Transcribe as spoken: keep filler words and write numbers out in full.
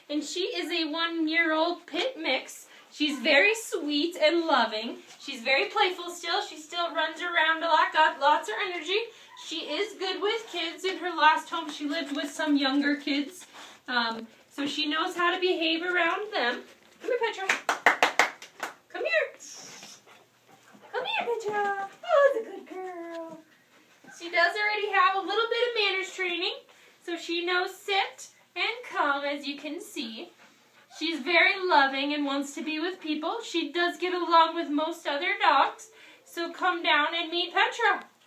and she is a one-year-old pit mix. She's very sweet and loving. She's very playful still. She still runs around a lot, got lots of energy. She is good with kids. In her last home, she lived with some younger kids. Um, so she knows how to behave around them. Come here, Petra. Come here. Come here, Petra. Oh, it's a good girl. She does already have a little bit of manners training. So she knows sit and come, as you can see. She's very loving and wants to be with people. She does get along with most other dogs. So come down and meet Petra.